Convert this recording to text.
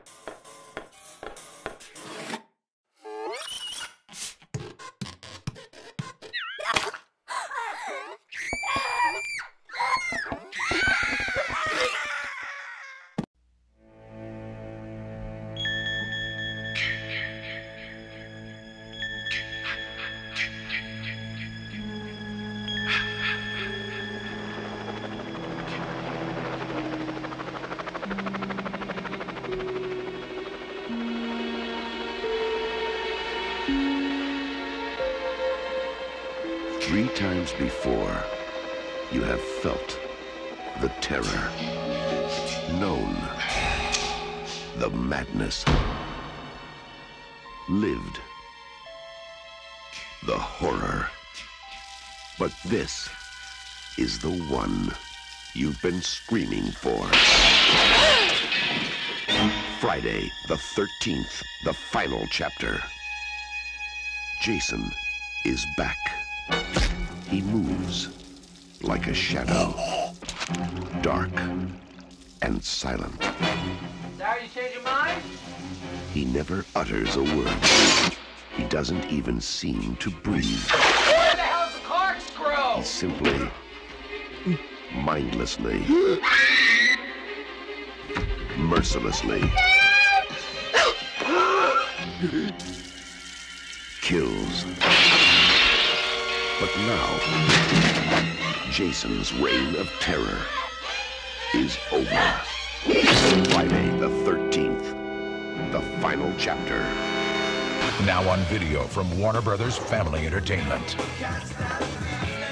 Three times before, you have felt the terror, known the madness, lived the horror. But this is the one you've been screaming for. Friday the 13th, the final chapter. Jason is back. He moves like a shadow, dark and silent. Sorry you changed your mind? He never utters a word. He doesn't even seem to breathe. Where the hell's the corkscrew? He simply, mindlessly, mercilessly kills. But now, Jason's reign of terror is over. Friday the 13th, the final chapter. Now on video from Warner Brothers Family Entertainment.